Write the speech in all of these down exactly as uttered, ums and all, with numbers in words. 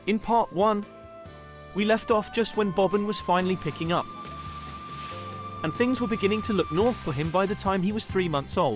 In part one, we left off just when Bobbin was finally picking up, and things were beginning to look north for him by the time he was three months old.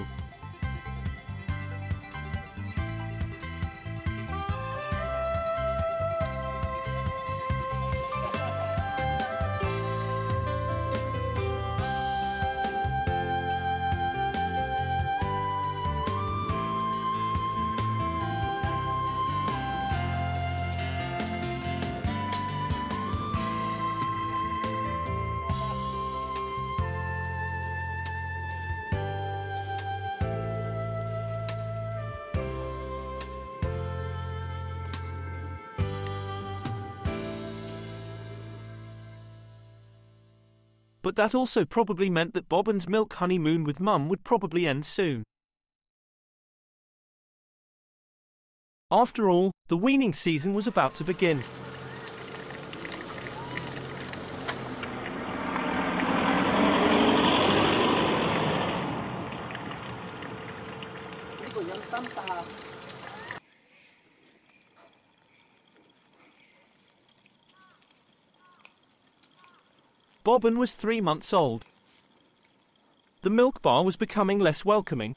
But that also probably meant that Bobbin's milk honeymoon with Mum would probably end soon. After all, the weaning season was about to begin. Bobbin was three months old. The milk bar was becoming less welcoming.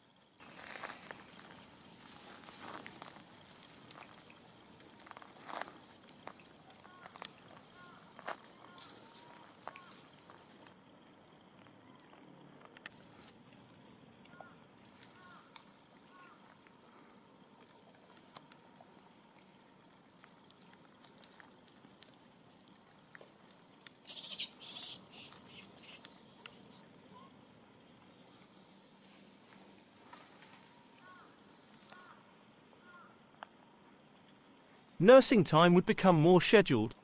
Nursing time would become more scheduled.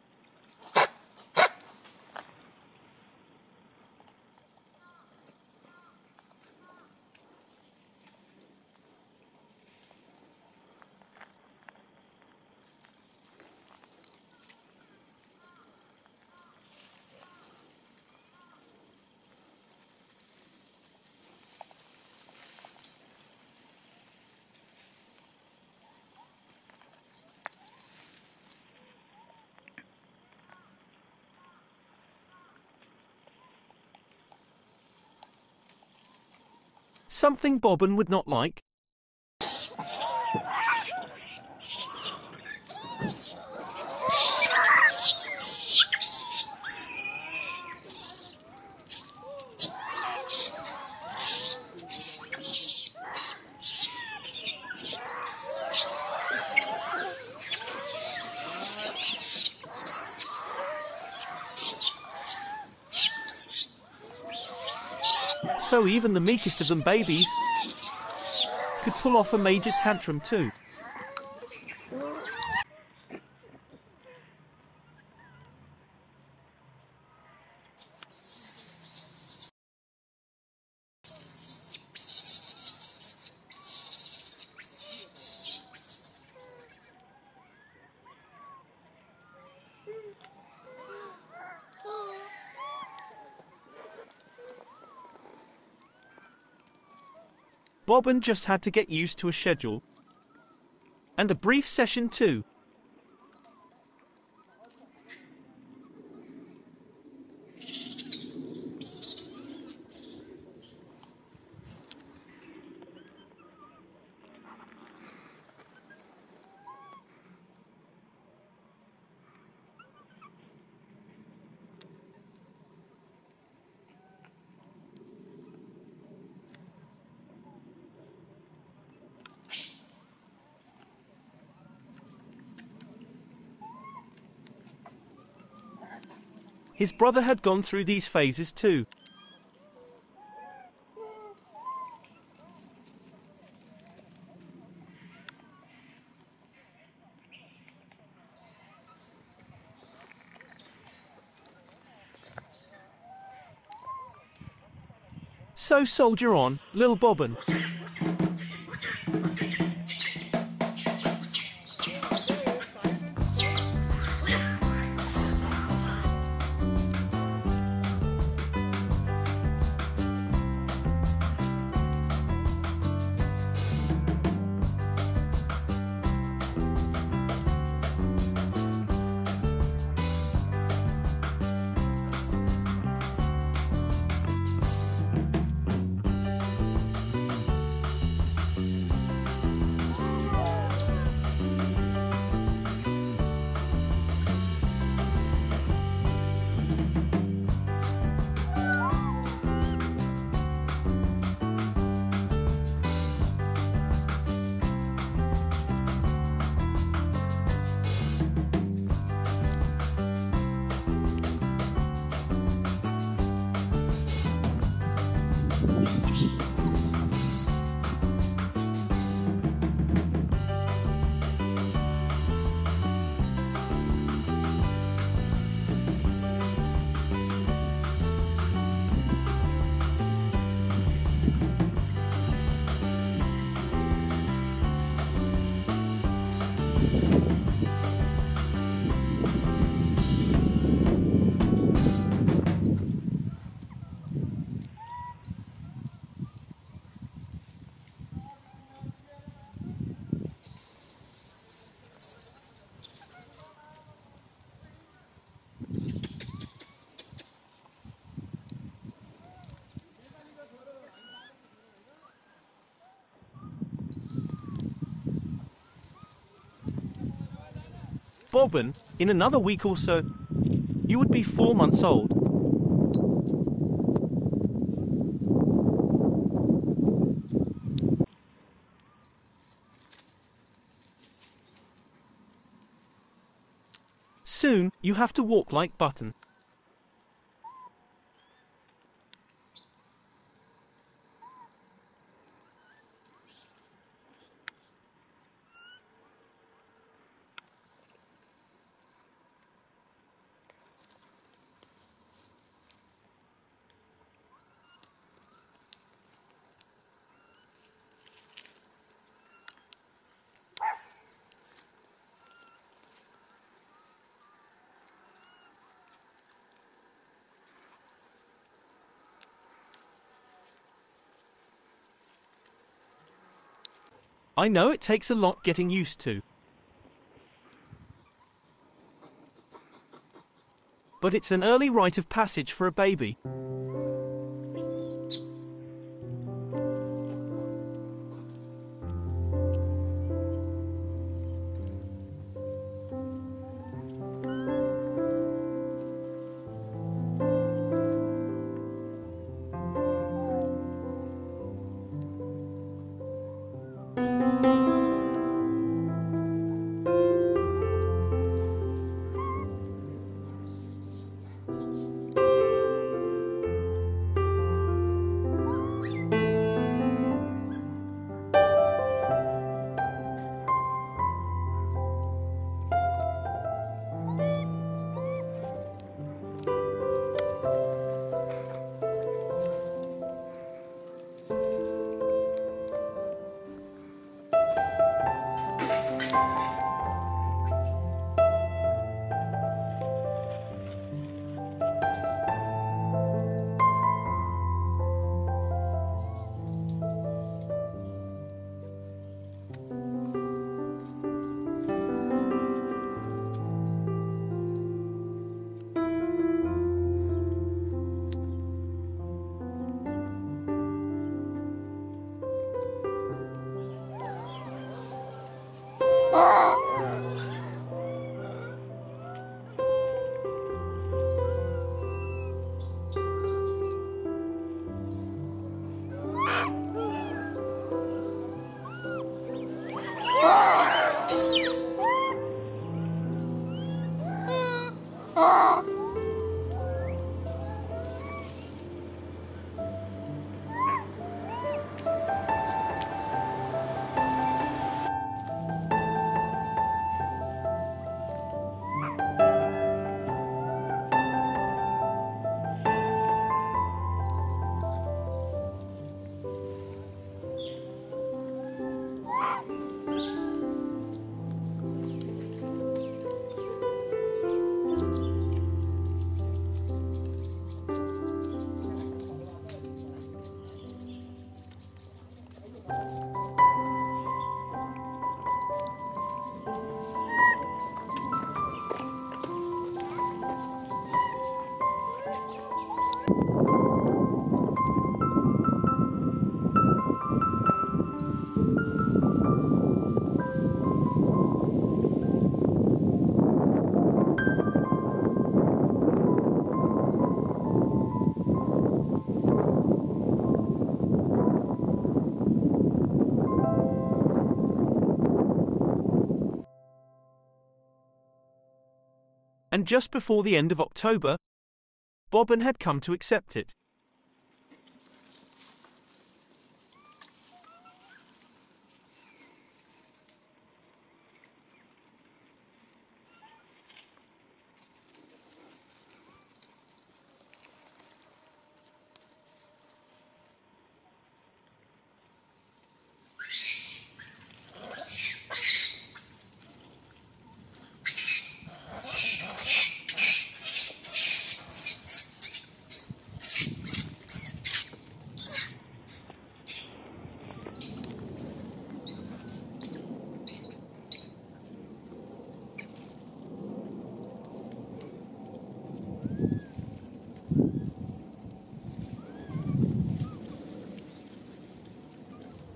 Something Bobbin would not like. So even the meekest of them babies could pull off a major tantrum too. Bobbin just had to get used to a schedule, and a brief session too. His brother had gone through these phases too. So soldier on, Lil Bobbin. Bobbin, in another week or so, you would be four months old. Soon, you have to walk like Button. I know it takes a lot getting used to. But it's an early rite of passage for a baby. And just before the end of October, Bobbin had come to accept it.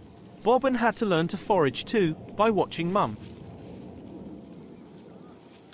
Bobbin had to learn to forage too by watching Mum.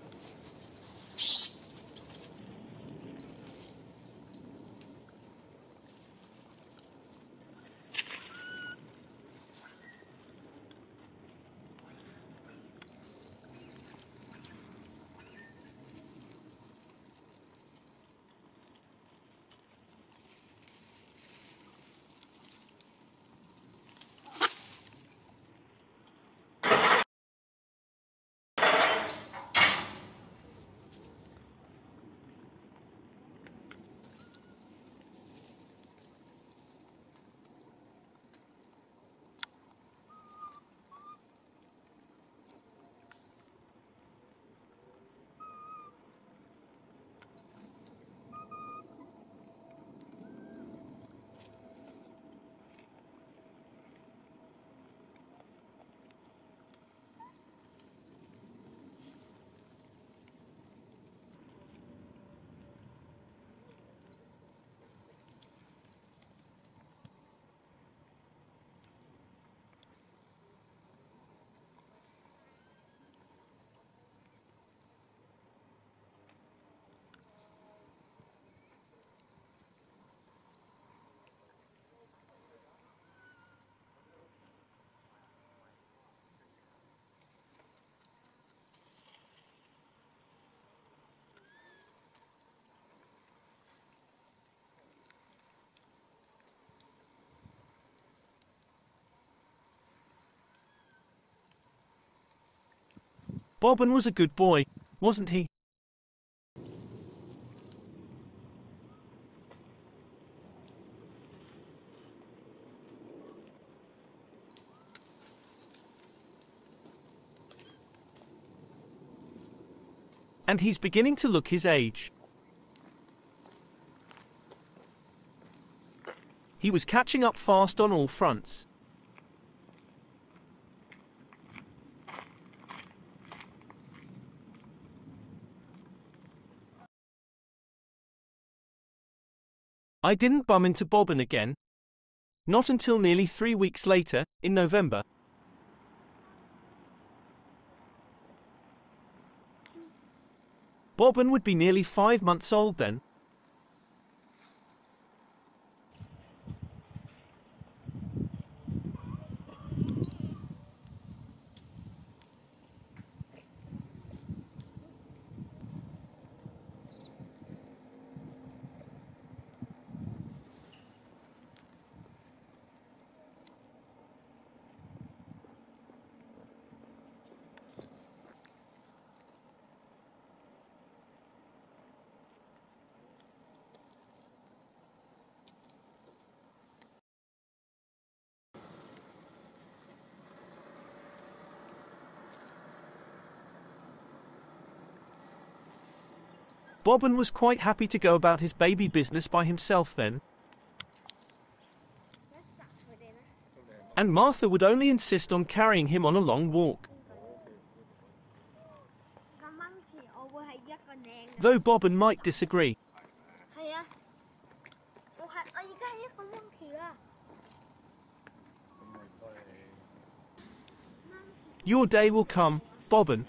Bobbin was a good boy, wasn't he? And he's beginning to look his age. He was catching up fast on all fronts. I didn't bump into Bobbin again. Not until nearly three weeks later, in November. Bobbin would be nearly five months old then. Bobbin was quite happy to go about his baby business by himself then. And Martha would only insist on carrying him on a long walk. Though Bobbin might disagree. Your day will come, Bobbin.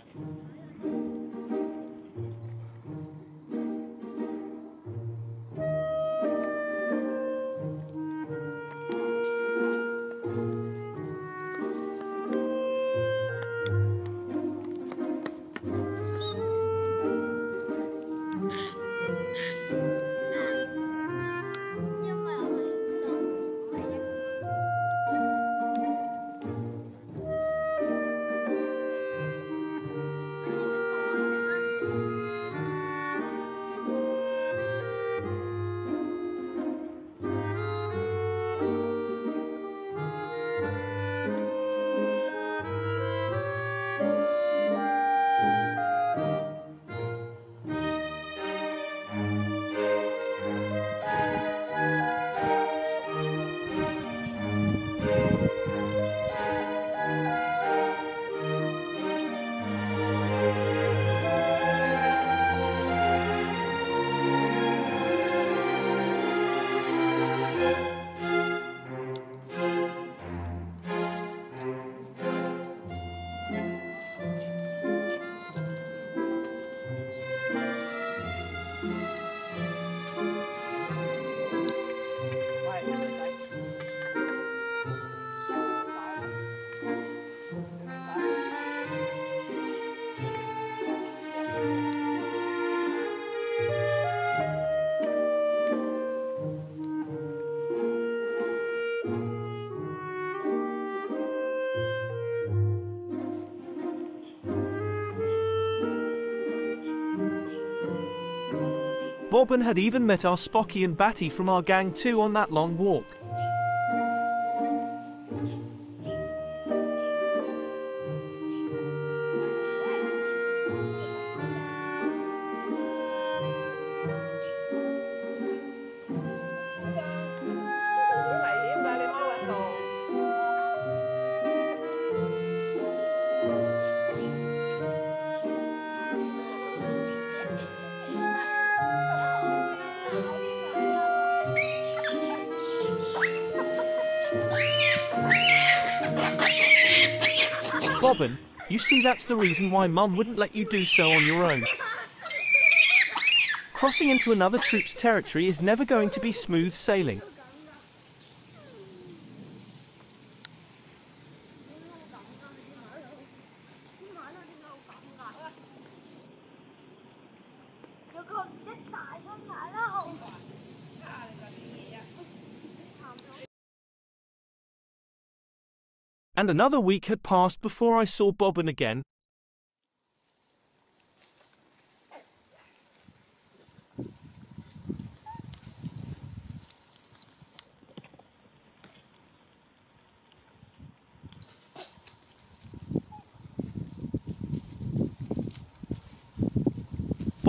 Bobbin had even met our Spocky and Batty from our gang too on that long walk. Bobbin, you see that's the reason why Mum wouldn't let you do so on your own. Crossing into another troop's territory is never going to be smooth sailing. And another week had passed before I saw Bobbin again.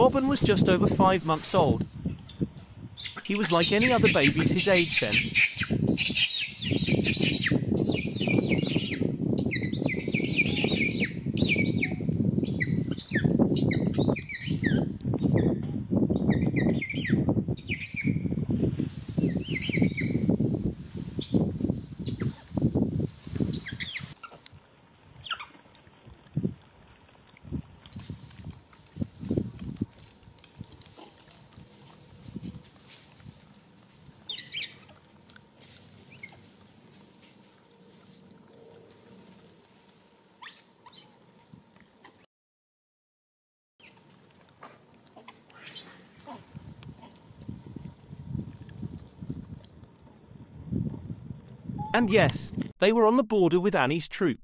Bobbin was just over five months old. He was like any other babies his age then. And yes, they were on the border with Annie's troop.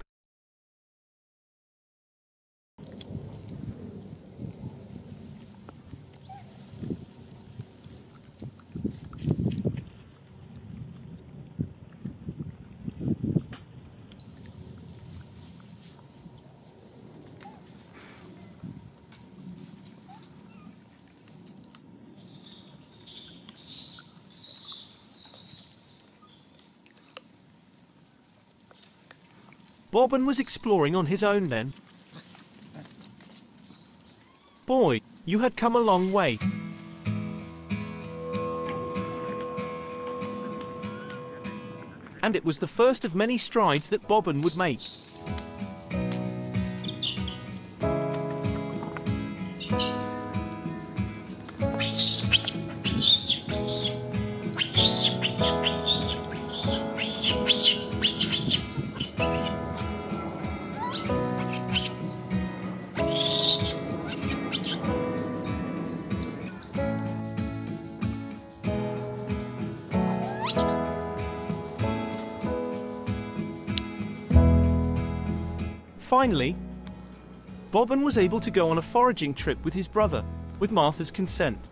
Bobbin was exploring on his own then. Boy, you had come a long way. And it was the first of many strides that Bobbin would make. Finally, Bobbin was able to go on a foraging trip with his brother, with Martha's consent.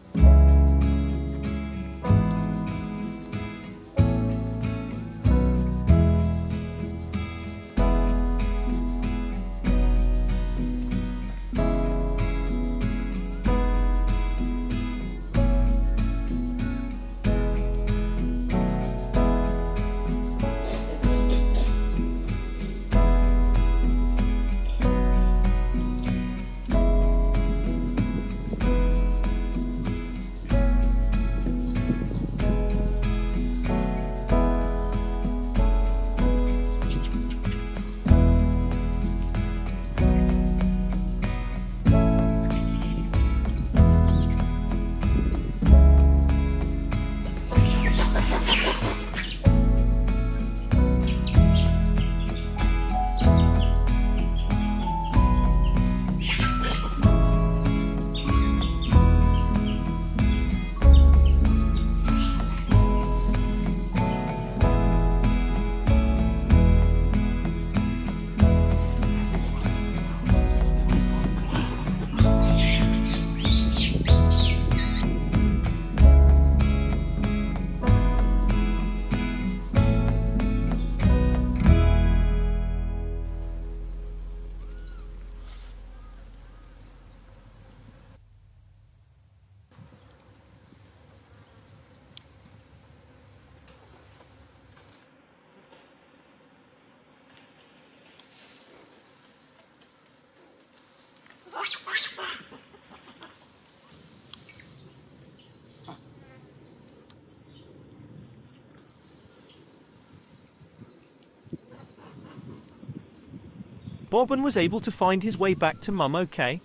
Bobbin was able to find his way back to Mum okay.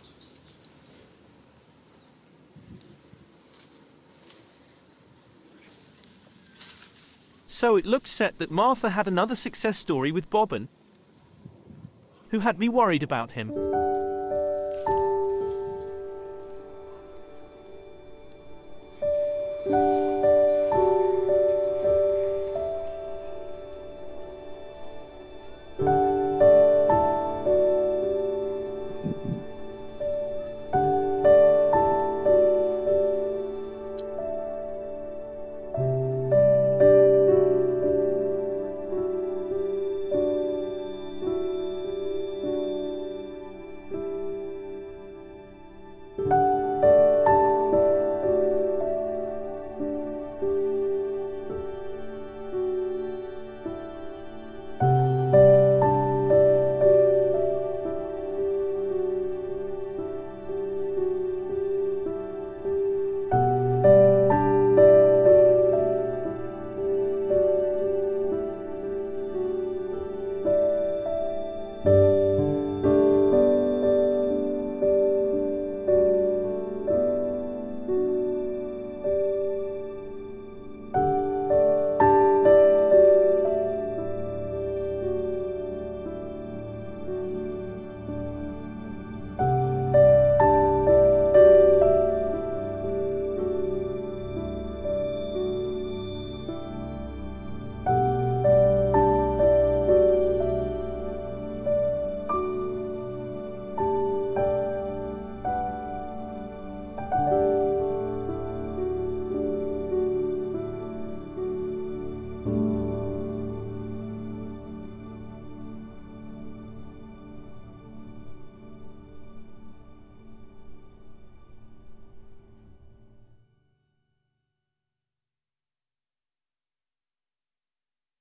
So it looked set that Martha had another success story with Bobbin, who had me worried about him.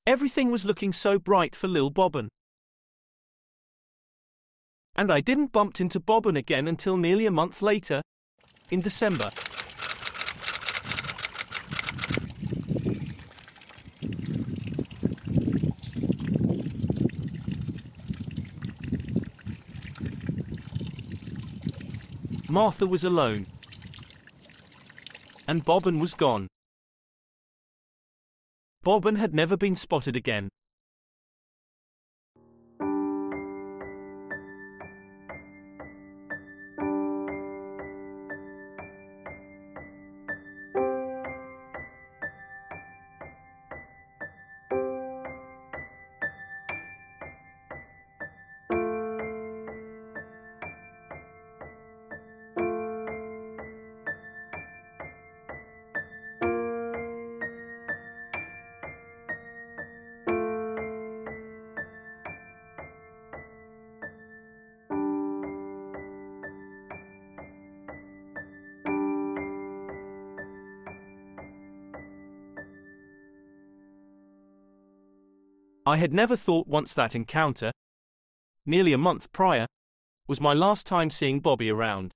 Everything was looking so bright for Lil Bobbin. And I didn't bump into Bobbin again until nearly a month later, in December. Martha was alone, and Bobbin was gone. Bobbin had never been spotted again. I had never thought once that encounter, nearly a month prior, was my last time seeing Bobby around.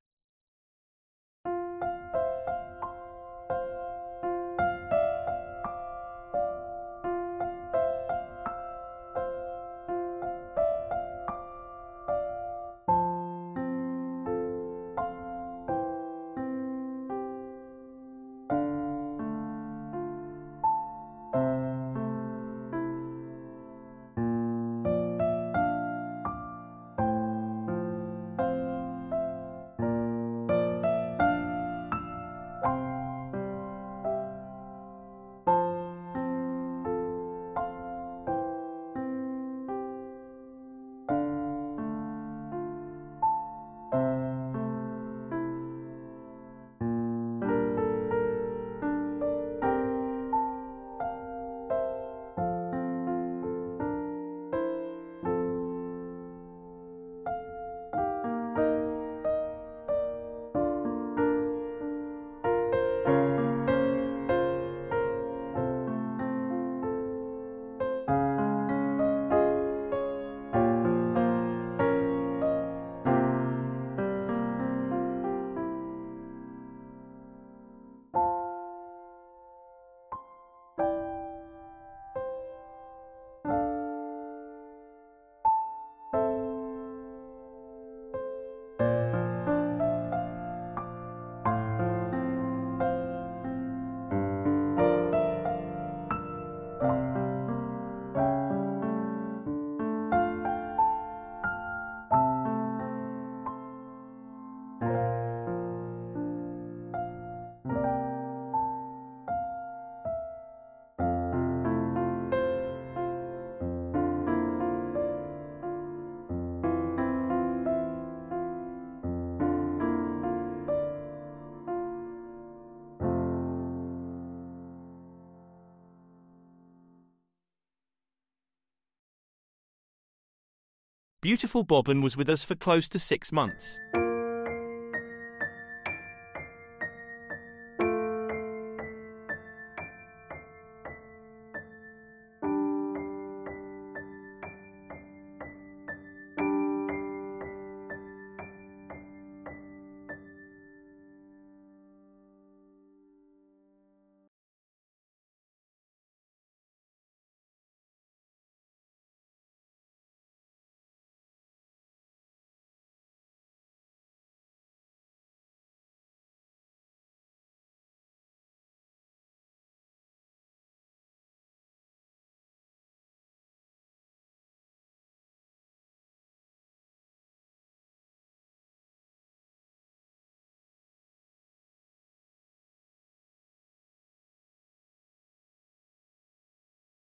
Beautiful Bobbin was with us for close to six months.